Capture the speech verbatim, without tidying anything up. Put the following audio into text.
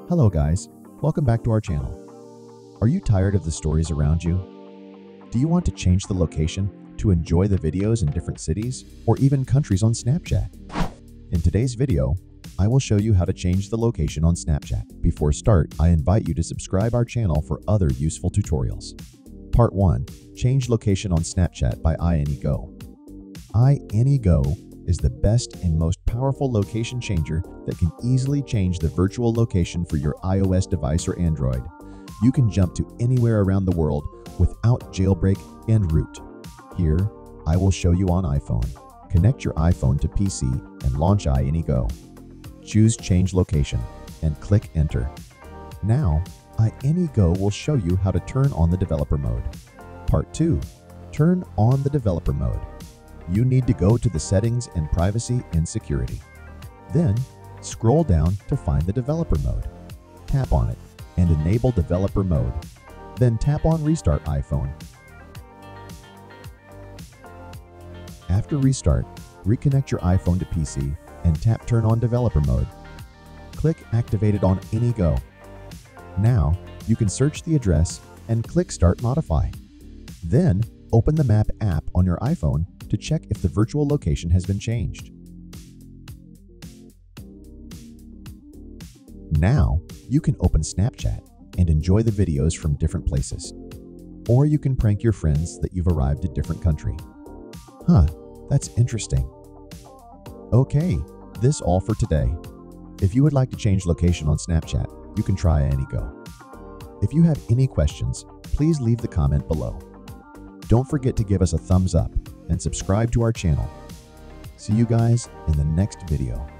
Hello guys, welcome back to our channel. Are you tired of the stories around you? Do you want to change the location to enjoy the videos in different cities or even countries on Snapchat? In today's video, I will show you how to change the location on Snapchat. Before start, I invite you to subscribe our channel for other useful tutorials. Part one. Change location on Snapchat by iAnyGo. iAnyGo is the best and most powerful location changer that can easily change the virtual location for your iOS device or Android. You can jump to anywhere around the world without jailbreak and root. Here, I will show you on iPhone. Connect your iPhone to P C and launch iAnyGo. Choose Change Location and click Enter. Now, iAnyGo will show you how to turn on the developer mode. Part two. Turn on the developer mode. You need to go to the Settings and Privacy and Security. Then, scroll down to find the developer mode. Tap on it and enable developer mode. Then tap on Restart iPhone. After restart, reconnect your iPhone to P C and tap Turn on developer mode. Click Activated on iAnyGo. Now, you can search the address and click Start Modify. Then, open the Map app on your iPhone to check if the virtual location has been changed. Now, you can open Snapchat and enjoy the videos from different places. Or you can prank your friends that you've arrived at a different country. Huh, that's interesting. Okay, this all for today. If you would like to change location on Snapchat, you can try iAnyGo. If you have any questions, please leave the comment below. Don't forget to give us a thumbs up and subscribe to our channel. See you guys in the next video.